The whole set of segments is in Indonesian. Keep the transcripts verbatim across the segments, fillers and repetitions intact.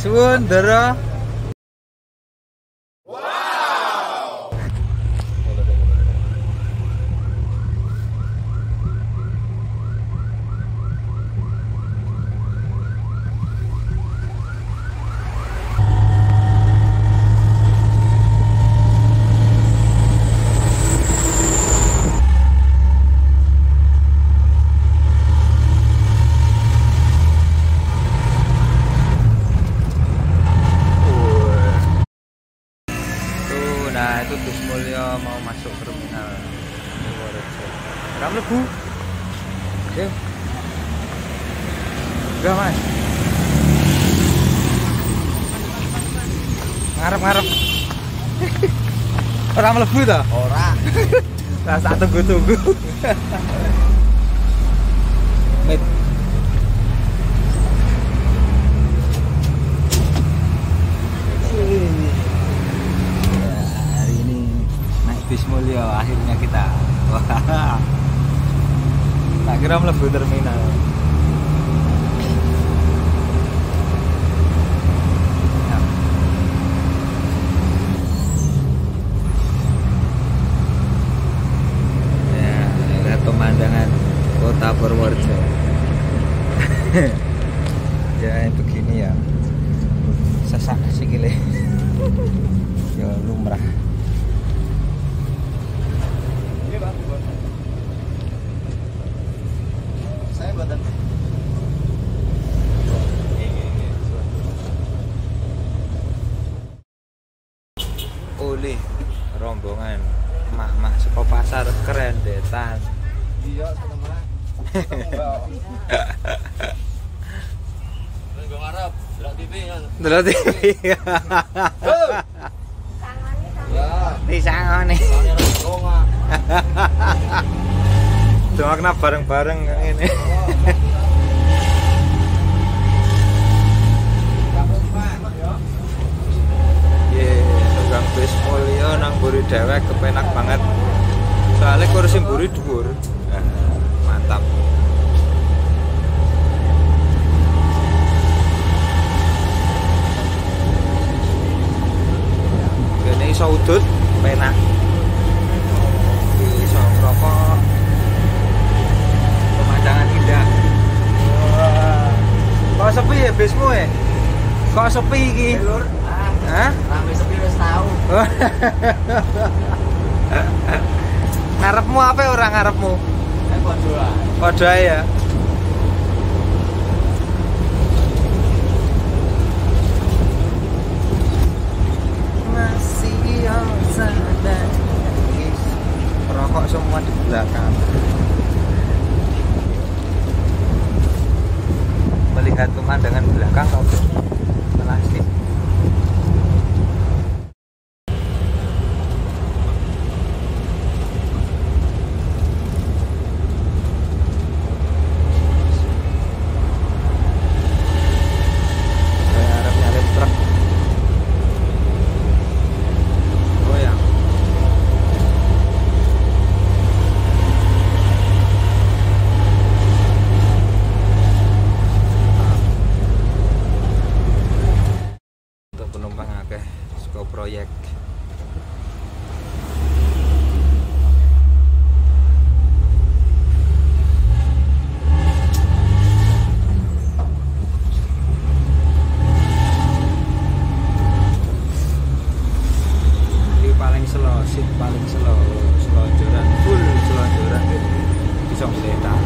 Suwun, Ndara. Nah itu Gus Mulyo mau masuk terminal Purworejo. Kamu lebu? Yuk. Enggak mas. Ngarep-ngarep. Orang melebu toh? Ora. Rasa tunggu-tunggu. Mit. Gus Mulyo akhirnya kita. Wah. Tak kira mlebu terminal. Ya, lihat pemandangan kota Purworejo. Ya begini ya. Sesak sikile. Ya lumrah. Saya buatan oleh rombongan mak-mak saka pasar kerendetan. iya teman-teman. Nggak ngarep, delok T V kan. Delok T V. Ya, disangone. Donga. Donga kena bareng-bareng kayak ini. Ye, tukang Gus Mulyo nang mburi dhewek kepenak banget. Soalnya kursi mburi dhuwur. Mantap. Kene iso udut penak. Iso ngrokok. Pemandangan indah. Wah. Kok sepi ya bismu ya? Kok sepi iki? Lur, Hah? rame sepi wis tau. Ngarepmu apa orang ngarepmu? Eh padha ae. Padha ae ya. Masih sadar. Rokok semua di belakang. Melihat pemandangan belakang kau plastik. Penumpang akeh saka proyek. Ini paling slow, sip paling slow, selonjoran full selonjoran bisa meledak.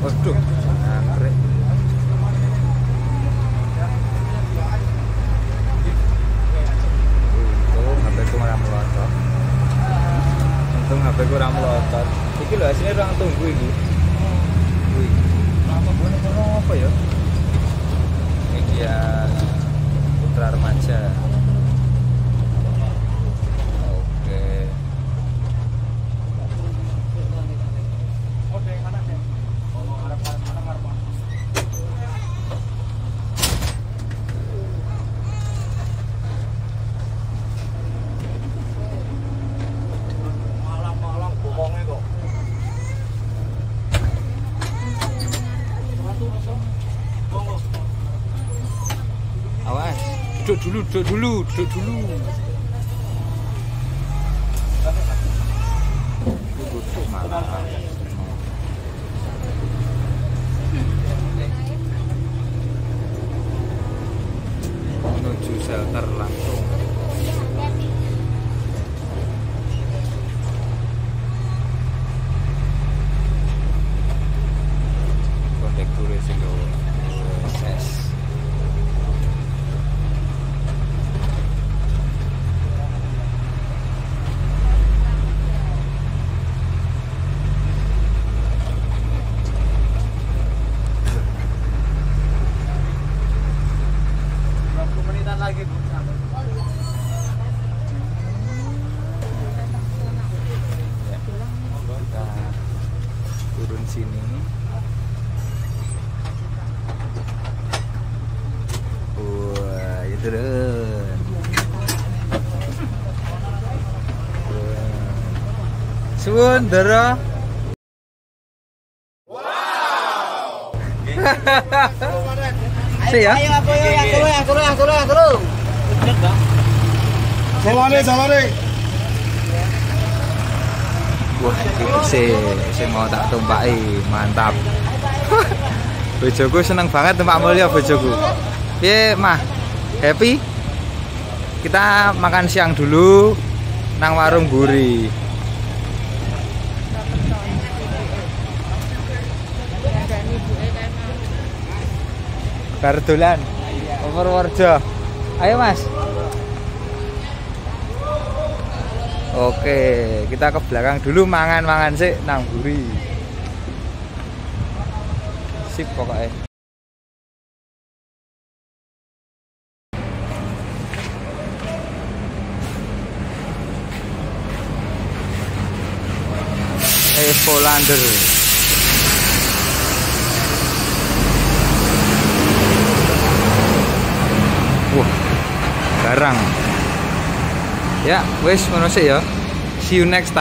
Waduh, anggrek. Untung H P ku ora melotot. Untung H P ku ora melotot. Iki lho asine ruang tunggu iki. Wih. Apa ya? Media Putra Remaja. Oke. Malam-malam bohongnya kok. Awas, duduk dulu, duduk dulu, duduk dulu. Duduk malah. Menuju shelter langsung. Kondektur sing go ses. Berapa menitan lagi Bu? Kita turun sini. Wah, ya turun. Suwun, Dara. Si ya. Ayo aku yo, aku yo, aku yo, aku yo, aku yo. Sawane, sawane. Wah, iki si sing mau tak tumpaki, mantap. Bojoku seneng banget numpak mulya bojoku. Piye, Mah? Happy? Kita makan siang dulu nang warung Buri. Bar dolan. Purworejo. Ayo, Mas. Oke, kita ke belakang dulu mangan-mangan sih nang Buri. Sip pokoknya. Evolander. Wah, garang. Ya, wes ngono sih ya. See you next time.